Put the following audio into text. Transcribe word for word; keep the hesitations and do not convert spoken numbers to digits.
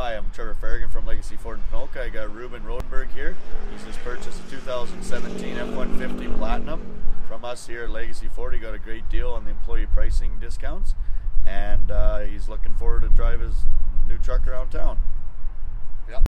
Hi, I'm Trevor Feragen from Legacy Ford Ponoka. I got Ruben Rodenburg here. He's just purchased a two thousand seventeen F one fifty Platinum from us here at Legacy Ford. He got a great deal on the employee pricing discounts, and uh, he's looking forward to drive his new truck around town.